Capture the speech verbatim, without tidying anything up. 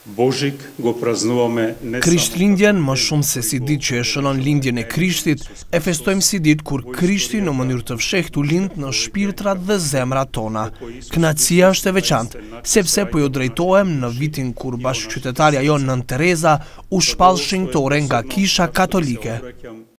Božik go praznuame ne Krishtlindjen, më shumë se si ditë që e shënon lindjen e Krishtit, e festojmë si ditë kur Krishti në mënyrë të fshehtë u lind në shpirtrat dhe zemrat tona. Kënaqësia është e veçantë, sepse po ju drejtohem në vitin kur bashkëqytetarja jonë Nën Tereza u shpall shenjtore nga Kisha Katolike.